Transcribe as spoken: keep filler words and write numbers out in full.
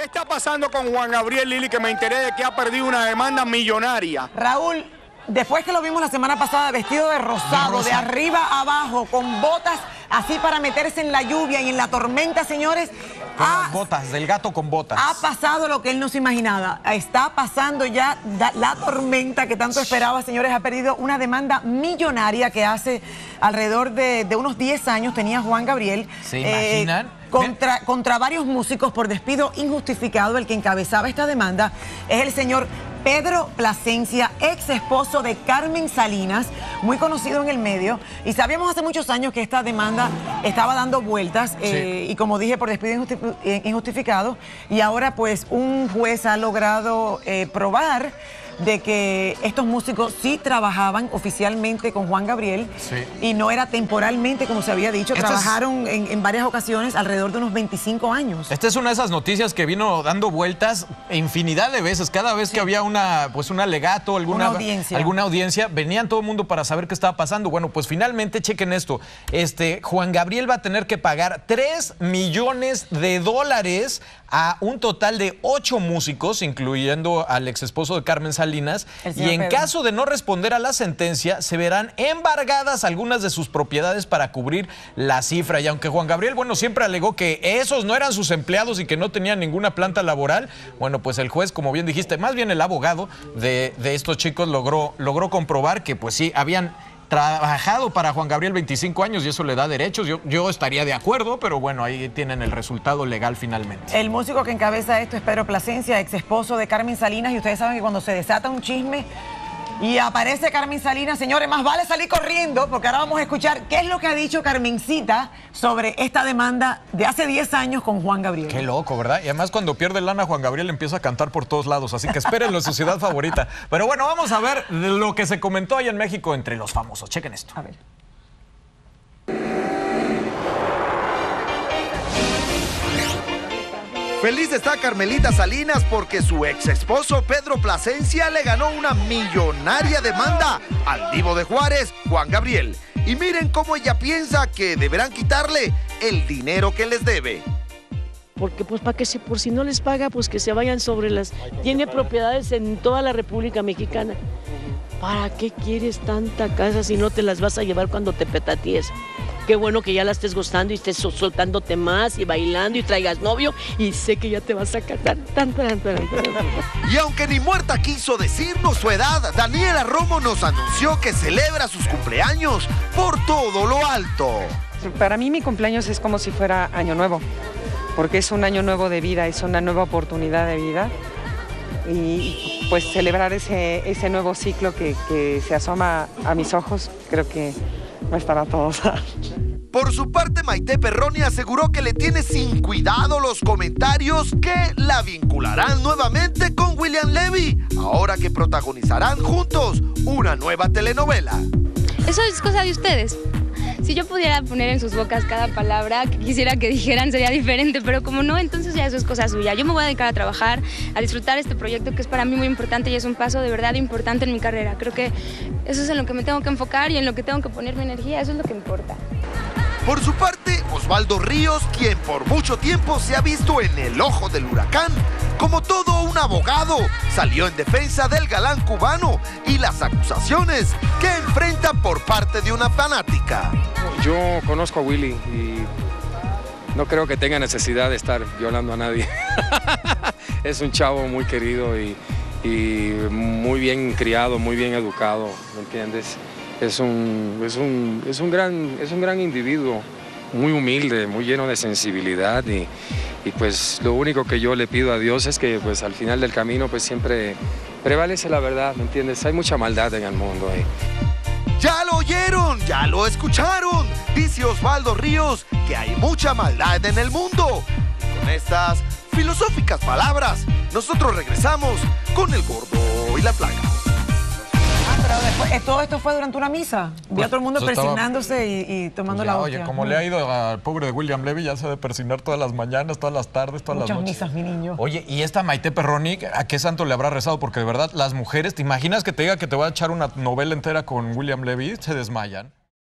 está pasando con Juan Gabriel, Lili, que me enteré de que ha perdido una demanda millonaria? Raúl, después que lo vimos la semana pasada vestido de rosado, de, rosa. de arriba a abajo, con botas así para meterse en la lluvia y en la tormenta, señores. Con ha, las botas, del gato con botas. Ha pasado lo que él no se imaginaba. Está pasando ya la tormenta que tanto esperaba, señores. Ha perdido una demanda millonaria que hace alrededor de, de unos diez años tenía Juan Gabriel. ¿Se imaginan? Eh, Contra, contra varios músicos por despido injustificado. El que encabezaba esta demanda es el señor Pedro Plasencia, ex esposo de Carmen Salinas, muy conocido en el medio. Y sabíamos hace muchos años que esta demanda estaba dando vueltas, eh, sí. y como dije, por despido injustificado. Y ahora pues un juez ha logrado eh, probar de que estos músicos sí trabajaban oficialmente con Juan Gabriel, sí. y no era temporalmente, como se había dicho. Esta trabajaron es... en, en varias ocasiones alrededor de unos veinticinco años. Esta es una de esas noticias que vino dando vueltas infinidad de veces. Cada vez sí. que había una, pues un alegato, alguna una audiencia. alguna audiencia, venían todo el mundo para saber qué estaba pasando. Bueno, pues finalmente, chequen esto. Este, Juan Gabriel va a tener que pagar tres millones de dólares a un total de ocho músicos, incluyendo al ex esposo de Carmen Salinas, y en Pedro. caso de no responder a la sentencia, se verán embargadas algunas de sus propiedades para cubrir la cifra. Y aunque Juan Gabriel, bueno, siempre alegó que esos no eran sus empleados y que no tenían ninguna planta laboral, bueno, pues el juez, como bien dijiste, más bien el abogado de, de estos chicos logró, logró comprobar que pues sí, habían trabajado para Juan Gabriel veinticinco años y eso le da derechos. Yo, yo estaría de acuerdo, pero bueno, ahí tienen el resultado legal finalmente. El músico que encabeza esto es Pedro Plasencia, ex esposo de Carmen Salinas, y ustedes saben que cuando se desata un chisme y aparece Carmen Salinas, señores, más vale salir corriendo, porque ahora vamos a escuchar qué es lo que ha dicho Carmencita sobre esta demanda de hace diez años con Juan Gabriel. Qué loco, ¿verdad? Y además cuando pierde lana, Juan Gabriel empieza a cantar por todos lados, así que espérenlo en su ciudad favorita. Pero bueno, vamos a ver lo que se comentó ahí en México entre los famosos. Chequen esto. A ver. Feliz está Carmelita Salinas porque su ex esposo Pedro Plasencia le ganó una millonaria demanda al divo de Juárez, Juan Gabriel. Y miren cómo ella piensa que deberán quitarle el dinero que les debe. Porque pues para que si, por si no les paga, pues que se vayan sobre las... Tiene propiedades en toda la República Mexicana. ¿Para qué quieres tanta casa si no te las vas a llevar cuando te petatees? Qué bueno que ya la estés gozando y estés soltándote más y bailando y traigas novio y sé que ya te vas a casar. Tan, tan, tan, tan. Y aunque ni muerta quiso decirnos su edad, Daniela Romo nos anunció que celebra sus cumpleaños por todo lo alto. Para mí mi cumpleaños es como si fuera año nuevo, porque es un año nuevo de vida, es una nueva oportunidad de vida. Y pues celebrar ese, ese nuevo ciclo que, que se asoma a mis ojos, creo que va a estar a todos. Por su parte, Maite Perroni aseguró que le tiene sin cuidado los comentarios que la vincularán nuevamente con William Levy, ahora que protagonizarán juntos una nueva telenovela. Eso es cosa de ustedes. Si yo pudiera poner en sus bocas cada palabra que quisiera que dijeran sería diferente, pero como no, entonces ya eso es cosa suya. Yo me voy a dedicar a trabajar, a disfrutar este proyecto que es para mí muy importante y es un paso de verdad importante en mi carrera. Creo que eso es en lo que me tengo que enfocar y en lo que tengo que poner mi energía, eso es lo que importa. Por su parte, Osvaldo Ríos, quien por mucho tiempo se ha visto en el ojo del huracán, como todo un abogado, salió en defensa del galán cubano y las acusaciones que enfrenta por parte de una fanática. Yo conozco a Willy y no creo que tenga necesidad de estar violando a nadie. Es un chavo muy querido y, y muy bien criado, muy bien educado, ¿me entiendes? Es un, es un, es un gran, es un gran individuo, muy humilde, muy lleno de sensibilidad y, y pues lo único que yo le pido a Dios es que pues al final del camino pues siempre prevalece la verdad, ¿me entiendes? Hay mucha maldad en el mundo. ¿eh? Ya lo oyeron, ya lo escucharon, dice Osvaldo Ríos que hay mucha maldad en el mundo. Con estas filosóficas palabras, nosotros regresamos con el Gordo y la Plaga. Pero después, todo esto fue durante una misa. Vi a todo el mundo Eso persignándose y, y tomando pues ya, la hostia. Oye, como le ha ido al pobre de William Levy, ya se ha de persignar todas las mañanas, todas las tardes, todas Muchas las noches. misas, mi niño. Oye, y esta Maite Perroni, ¿a qué santo le habrá rezado? Porque de verdad, las mujeres, ¿te imaginas que te diga que te va a echar una novela entera con William Levy? Se desmayan.